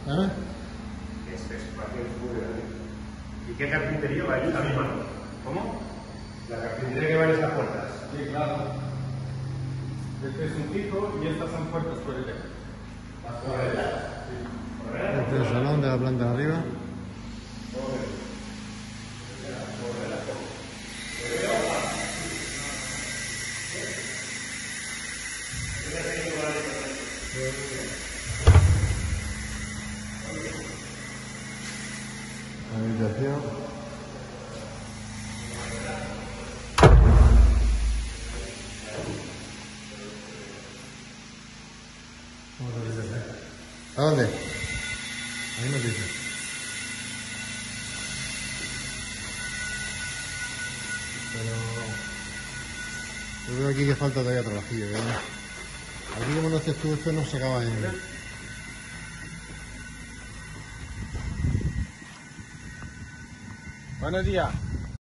¿Eh? Este espacio es muy grande. ¿Y qué carpintería va ahí? La misma. ¿Cómo? La carpintería que va en esas puertas. Sí, claro. Este es un pico y estas son puertas por el eje. ¿Las corredoras? Sí. Este es el salón de la planta de arriba. Habitación. ¿A dónde? Ahí nos dice. Pero yo veo aquí que falta todavía trabajillo, ¿verdad? Aquí como no haces tú esto no se acaba en... Buenos días.